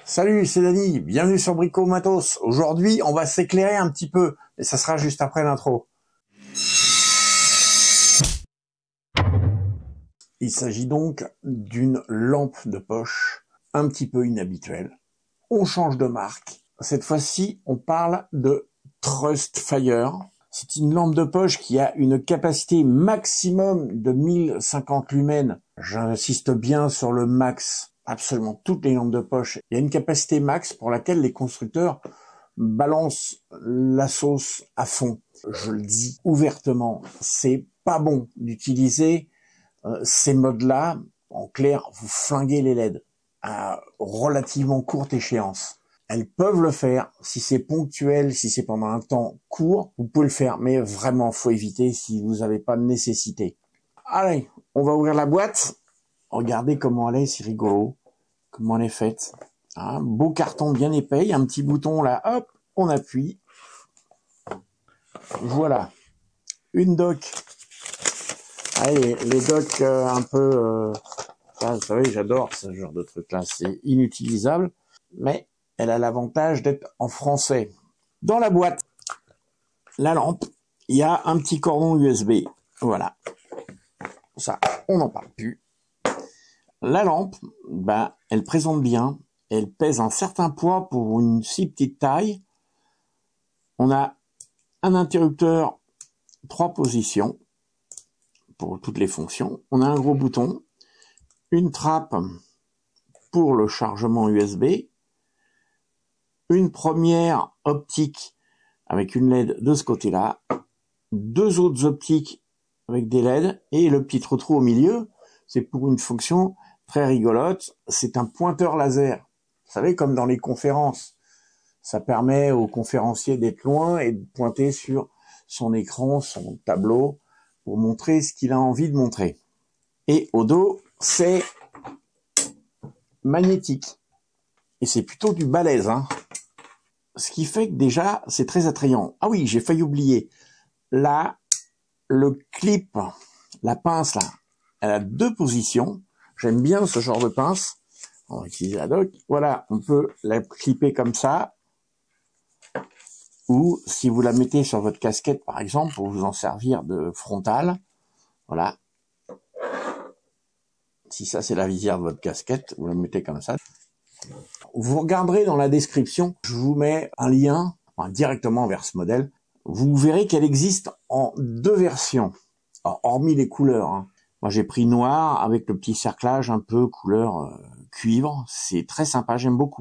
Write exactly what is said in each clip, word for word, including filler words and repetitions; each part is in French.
Salut, c'est Dany, bienvenue sur Brico Matos. Aujourd'hui, on va s'éclairer un petit peu, et ça sera juste après l'intro. Il s'agit donc d'une lampe de poche un petit peu inhabituelle. On change de marque. Cette fois-ci, on parle de Trustfire. C'est une lampe de poche qui a une capacité maximum de mille cinquante lumens. J'insiste bien sur le max. Absolument toutes les lampes de poche. Il y a une capacité max pour laquelle les constructeurs balancent la sauce à fond. Je le dis ouvertement, c'est pas bon d'utiliser euh, ces modes-là. En clair, vous flinguez les L E D à relativement courte échéance. Elles peuvent le faire si c'est ponctuel, si c'est pendant un temps court, vous pouvez le faire, mais vraiment, faut éviter si vous n'avez pas de nécessité. Allez, on va ouvrir la boîte. Regardez comment elle est, c'est rigolo. Comment elle est faite. Un beau carton bien épais, il y a un petit bouton là, hop, on appuie. Voilà. Une dock. Allez, les docks euh, un peu... Euh, ça, vous savez, j'adore ce genre de truc là, c'est inutilisable, mais elle a l'avantage d'être en français. Dans la boîte, la lampe, il y a un petit cordon U S B. Voilà. Ça, on n'en parle plus. La lampe, ben, elle présente bien, elle pèse un certain poids pour une si petite taille. On a un interrupteur, trois positions pour toutes les fonctions. On a un gros bouton, une trappe pour le chargement U S B, une première optique avec une L E D de ce côté-là, deux autres optiques avec des L E D et le petit trou-trou au milieu, c'est pour une fonction très rigolote, c'est un pointeur laser. Vous savez, comme dans les conférences, ça permet au conférencier d'être loin et de pointer sur son écran, son tableau, pour montrer ce qu'il a envie de montrer. Et au dos, c'est magnétique. Et c'est plutôt du balèze, hein. Ce qui fait que déjà, c'est très attrayant. Ah oui, j'ai failli oublier. Là, le clip, la pince là, elle a deux positions. J'aime bien ce genre de pince. On va utiliser la dock. Voilà, on peut la clipper comme ça. Ou si vous la mettez sur votre casquette, par exemple, pour vous en servir de frontale. Voilà. Si ça, c'est la visière de votre casquette, vous la mettez comme ça. Vous regarderez dans la description, je vous mets un lien enfin, directement vers ce modèle. Vous verrez qu'elle existe en deux versions, alors, hormis les couleurs. Hein. Moi, j'ai pris noir avec le petit cerclage un peu couleur euh, cuivre. C'est très sympa, j'aime beaucoup.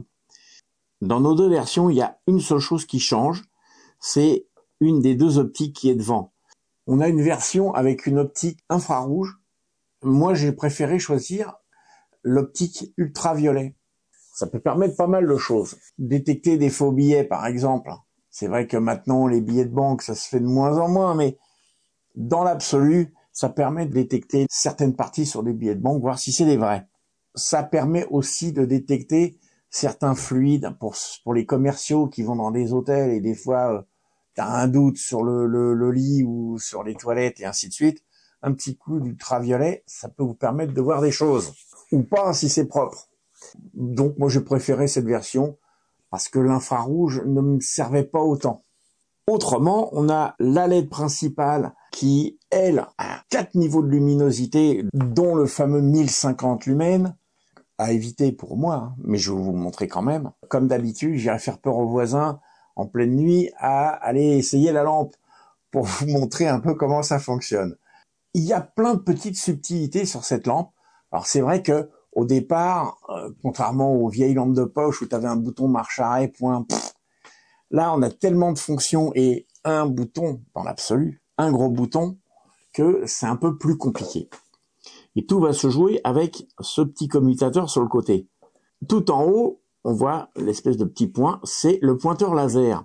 Dans nos deux versions, il y a une seule chose qui change. C'est une des deux optiques qui est devant. On a une version avec une optique infrarouge. Moi, j'ai préféré choisir l'optique ultraviolet. Ça peut permettre pas mal de choses. Détecter des faux billets, par exemple. C'est vrai que maintenant, les billets de banque, ça se fait de moins en moins, mais dans l'absolu, ça permet de détecter certaines parties sur des billets de banque, voir si c'est des vrais. Ça permet aussi de détecter certains fluides pour, pour les commerciaux qui vont dans des hôtels et des fois, euh, tu as un doute sur le, le, le lit ou sur les toilettes et ainsi de suite. Un petit coup d'ultraviolet, ça peut vous permettre de voir des choses. Ou pas si c'est propre. Donc moi, j'ai préféré cette version parce que l'infrarouge ne me servait pas autant. Autrement, on a la L E D principale qui, elle, a quatre niveaux de luminosité, dont le fameux mille cinquante lumens, à éviter pour moi, hein, mais je vais vous le montrer quand même. Comme d'habitude, j'irai faire peur aux voisins en pleine nuit à aller essayer la lampe pour vous montrer un peu comment ça fonctionne. Il y a plein de petites subtilités sur cette lampe. Alors c'est vrai que au départ, euh, contrairement aux vieilles lampes de poche où tu avais un bouton marche-arrêt, point, pff, là, on a tellement de fonctions et un bouton, dans l'absolu, un gros bouton, que c'est un peu plus compliqué. Et tout va se jouer avec ce petit commutateur sur le côté. Tout en haut, on voit l'espèce de petit point, c'est le pointeur laser.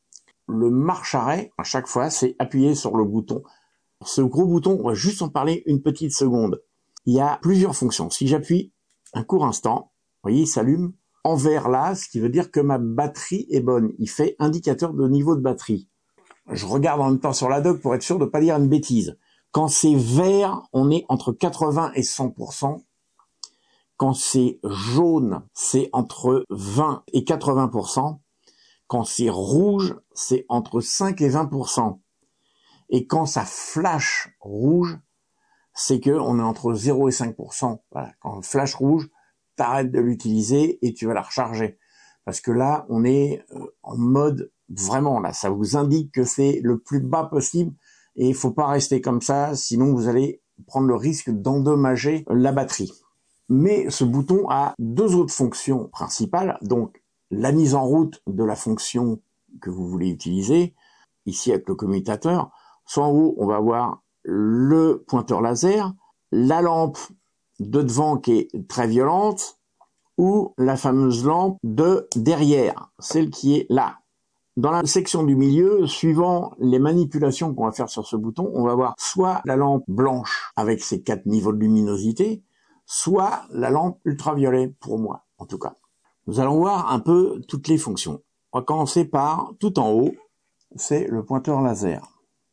Le marche-arrêt, à chaque fois, c'est appuyer sur le bouton. Ce gros bouton, on va juste en parler une petite seconde. Il y a plusieurs fonctions. Si j'appuie un court instant, vous voyez, il s'allume en vert là, ce qui veut dire que ma batterie est bonne. Il fait indicateur de niveau de batterie. Je regarde en même temps sur la dock pour être sûr de ne pas dire une bêtise. Quand c'est vert, on est entre quatre-vingts et cent pour cent. Quand c'est jaune, c'est entre vingt et quatre-vingts pour cent. Quand c'est rouge, c'est entre cinq et vingt pour cent. Et quand ça flash rouge, c'est que on est entre zéro et cinq pour cent. Voilà. Quand le flash rouge, t'arrêtes de l'utiliser et tu vas la recharger. Parce que là, on est en mode vraiment, là, ça vous indique que c'est le plus bas possible et il faut pas rester comme ça, sinon vous allez prendre le risque d'endommager la batterie. Mais ce bouton a deux autres fonctions principales, donc la mise en route de la fonction que vous voulez utiliser, ici avec le commutateur. Soit en haut, on va avoir le pointeur laser, la lampe de devant qui est très violente, ou la fameuse lampe de derrière, celle qui est là. Dans la section du milieu, suivant les manipulations qu'on va faire sur ce bouton, on va voir soit la lampe blanche avec ses quatre niveaux de luminosité, soit la lampe ultraviolet, pour moi en tout cas. Nous allons voir un peu toutes les fonctions. On va commencer par, tout en haut, c'est le pointeur laser.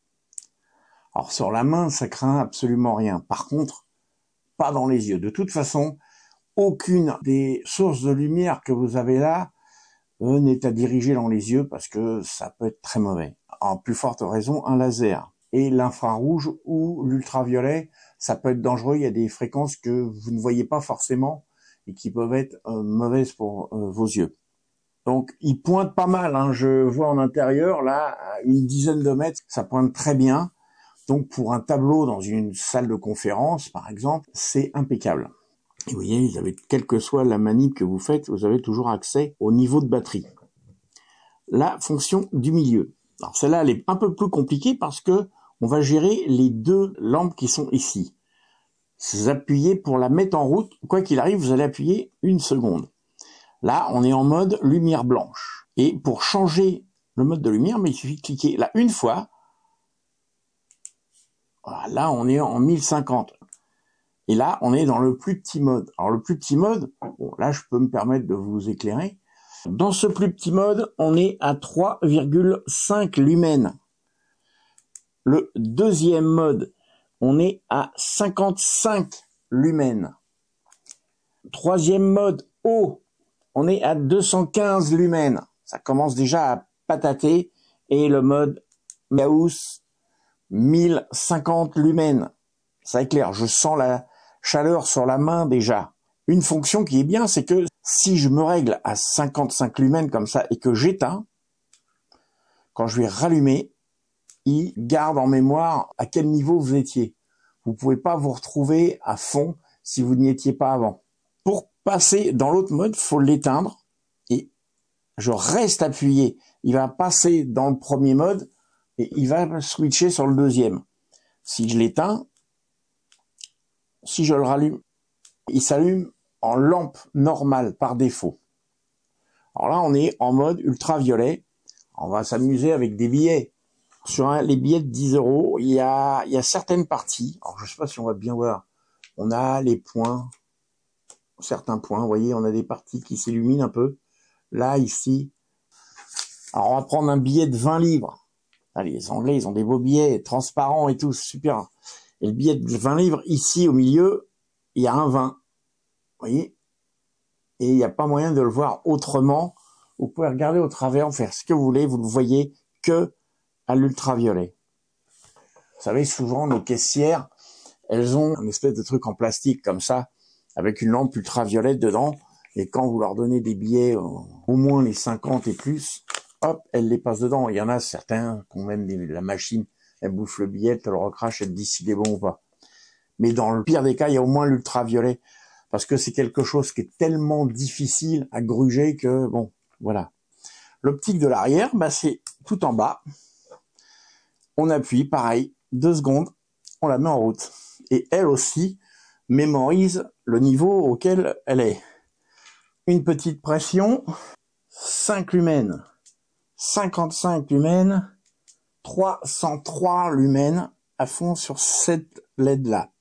Alors sur la main, ça craint absolument rien. Par contre, pas dans les yeux. De toute façon, aucune des sources de lumière que vous avez là euh, n'est à diriger dans les yeux parce que ça peut être très mauvais. En plus forte raison, un laser. Et l'infrarouge ou l'ultraviolet, ça peut être dangereux. Il y a des fréquences que vous ne voyez pas forcément et qui peuvent être euh, mauvaises pour euh, vos yeux. Donc, il pointe pas mal. Hein. Je vois en intérieur, là, à une dizaine de mètres, ça pointe très bien. Donc, pour un tableau dans une salle de conférence, par exemple, c'est impeccable. Et vous voyez, vous avez, quelle que soit la manip que vous faites, vous avez toujours accès au niveau de batterie. La fonction du milieu. Alors, celle-là, elle est un peu plus compliquée parce que on va gérer les deux lampes qui sont ici. Vous appuyez pour la mettre en route. Quoi qu'il arrive, vous allez appuyer une seconde. Là, on est en mode lumière blanche. Et pour changer le mode de lumière, mais il suffit de cliquer là une fois. Voilà, là, on est en mille cinquante. Et là, on est dans le plus petit mode. Alors, le plus petit mode, bon, là, je peux me permettre de vous éclairer. Dans ce plus petit mode, on est à trois virgule cinq lumens. Le deuxième mode, on est à cinquante-cinq lumens. Troisième mode, haut, on est à deux cent quinze lumens. Ça commence déjà à patater. Et le mode Gauss, mille cinquante lumens. Ça éclaire, je sens la chaleur sur la main déjà. Une fonction qui est bien, c'est que si je me règle à cinquante-cinq lumens comme ça et que j'éteins, quand je vais rallumer, il garde en mémoire à quel niveau vous étiez. Vous ne pouvez pas vous retrouver à fond si vous n'y étiez pas avant. Pour passer dans l'autre mode, il faut l'éteindre et je reste appuyé. Il va passer dans le premier mode et il va switcher sur le deuxième. Si je l'éteins, si je le rallume, il s'allume en lampe normale par défaut. Alors là, on est en mode ultraviolet. On va s'amuser avec des billets. Sur un, les billets de dix euros, il y a, il y a certaines parties. Alors, je ne sais pas si on va bien voir. On a les points, certains points. Vous voyez, on a des parties qui s'illuminent un peu. Là, ici. Alors, on va prendre un billet de vingt livres. Allez, les Anglais, ils ont des beaux billets transparents et tout, super. Et le billet de vingt livres, ici, au milieu, il y a un vingt. Vous voyez? Et il n'y a pas moyen de le voir autrement. Vous pouvez regarder au travers, faire ce que vous voulez. Vous ne voyez que à l'ultraviolet. Vous savez, souvent, nos caissières, elles ont un espèce de truc en plastique comme ça, avec une lampe ultraviolette dedans. Et quand vous leur donnez des billets, au moins les cinquante et plus, hop, elles les passent dedans. Il y en a certains qui ont même des, la machine, elle bouffe le billet, elle te le recrache, elle te dit s'il est bon ou pas. Mais dans le pire des cas, il y a au moins l'ultraviolet. Parce que c'est quelque chose qui est tellement difficile à gruger que, bon, voilà. L'optique de l'arrière, bah, c'est tout en bas. On appuie, pareil, deux secondes, on la met en route. Et elle aussi mémorise le niveau auquel elle est. Une petite pression, cinq lumens, cinquante-cinq lumens, trois cent trois lumens à fond sur cette L E D-là.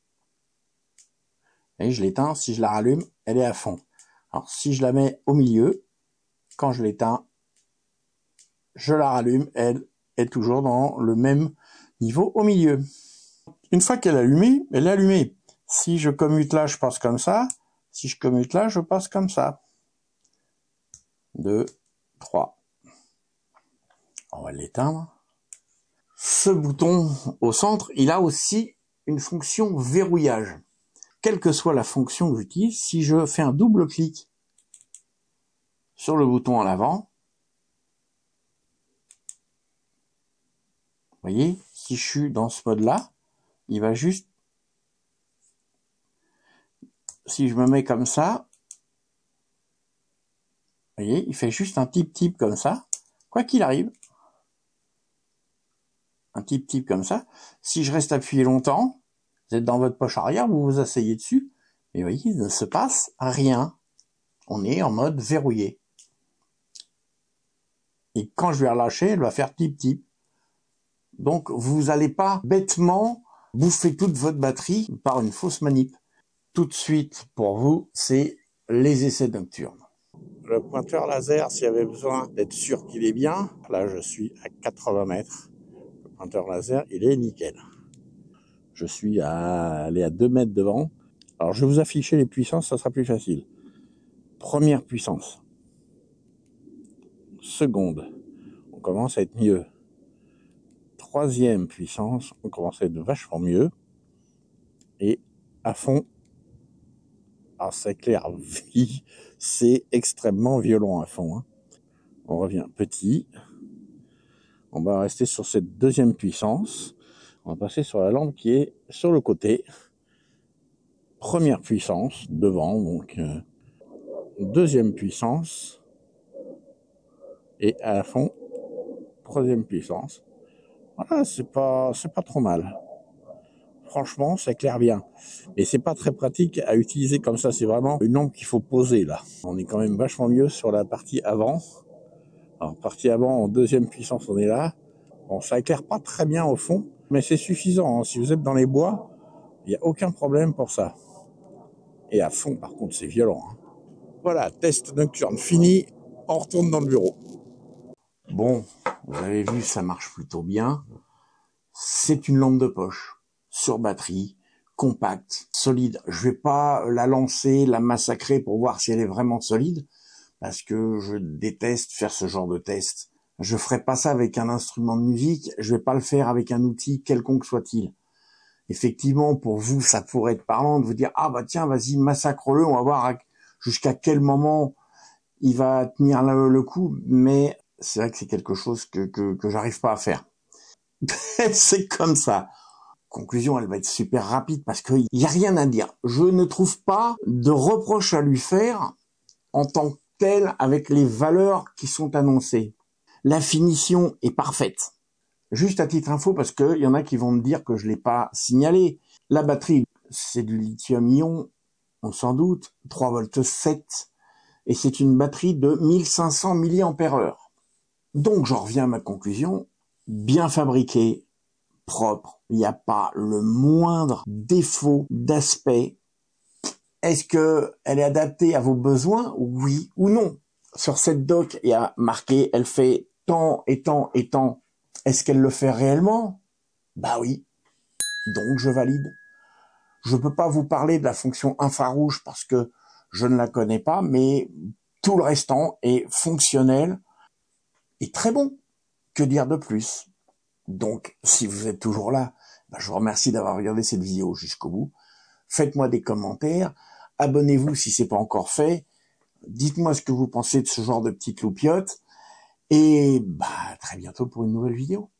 Et je l'éteins, si je la rallume, elle est à fond. Alors si je la mets au milieu, quand je l'éteins, je la rallume, elle est toujours dans le même niveau au milieu. Une fois qu'elle est allumée, elle est allumée. Si je commute là, je passe comme ça. Si je commute là, je passe comme ça. deux, trois. On va l'éteindre. Ce bouton au centre, il a aussi une fonction verrouillage. Quelle que soit la fonction que j'utilise, si je fais un double clic sur le bouton en avant, vous voyez, si je suis dans ce mode-là, il va juste, si je me mets comme ça, vous voyez, il fait juste un type type comme ça, quoi qu'il arrive. Un type type comme ça. Si je reste appuyé longtemps, vous êtes dans votre poche arrière, vous vous asseyez dessus, et vous voyez, il ne se passe rien. On est en mode verrouillé. Et quand je vais relâcher, elle va faire type type. Donc, vous n'allez pas bêtement bouffer toute votre batterie par une fausse manip. Tout de suite, pour vous, c'est les essais nocturnes. Le pointeur laser, s'il y avait besoin d'être sûr qu'il est bien, là, je suis à quatre-vingts mètres. Le pointeur laser, il est nickel. Je suis à aller à deux mètres devant. Alors, je vais vous afficher les puissances, ça sera plus facile. Première puissance. Seconde. On commence à être mieux. Troisième puissance, on commence à être vachement mieux. Et à fond, alors c'est clair, c'est extrêmement violent à fond. Hein. On revient petit. On va rester sur cette deuxième puissance. On va passer sur la lampe qui est sur le côté. Première puissance, devant, donc euh, deuxième puissance. Et à fond, troisième puissance. Voilà, c'est pas, c'est pas trop mal. Franchement, ça éclaire bien. Et c'est pas très pratique à utiliser comme ça. C'est vraiment une lampe qu'il faut poser là. On est quand même vachement mieux sur la partie avant. Alors, partie avant, en deuxième puissance, on est là. Bon, ça éclaire pas très bien au fond, mais c'est suffisant. Hein. Si vous êtes dans les bois, il n'y a aucun problème pour ça. Et à fond, par contre, c'est violent. Hein. Voilà, test nocturne fini. On retourne dans le bureau. Bon, vous avez vu, ça marche plutôt bien. C'est une lampe de poche, sur batterie, compacte, solide. Je vais pas la lancer, la massacrer pour voir si elle est vraiment solide, parce que je déteste faire ce genre de test. Je ferai pas ça avec un instrument de musique, je vais pas le faire avec un outil quelconque soit-il. Effectivement, pour vous, ça pourrait être parlant de vous dire « Ah bah tiens, vas-y, massacre-le, on va voir jusqu'à quel moment il va tenir le, le coup. » Mais c'est vrai que c'est quelque chose que, que, que j'arrive pas à faire. C'est comme ça. Conclusion, elle va être super rapide parce qu'il n'y a rien à dire. Je ne trouve pas de reproche à lui faire en tant que tel avec les valeurs qui sont annoncées. La finition est parfaite. Juste à titre info, parce qu'il y en a qui vont me dire que je l'ai pas signalé. La batterie, c'est du lithium-ion, on s'en doute, trois volts sept, et c'est une batterie de mille cinq cents milliampères heure. Donc, j'en reviens à ma conclusion. Bien fabriqué, propre, il n'y a pas le moindre défaut d'aspect. Est-ce que elle est adaptée à vos besoins? Oui ou non? Sur cette doc, il y a marqué, elle fait tant et tant et tant. Est-ce qu'elle le fait réellement? Bah oui. Donc je valide. Je peux pas vous parler de la fonction infrarouge parce que je ne la connais pas, mais tout le restant est fonctionnel et très bon. Que dire de plus? Donc, si vous êtes toujours là, bah, je vous remercie d'avoir regardé cette vidéo jusqu'au bout. Faites-moi des commentaires. Abonnez-vous si c'est pas encore fait. Dites-moi ce que vous pensez de ce genre de petite loupiote. Et bah, à très bientôt pour une nouvelle vidéo.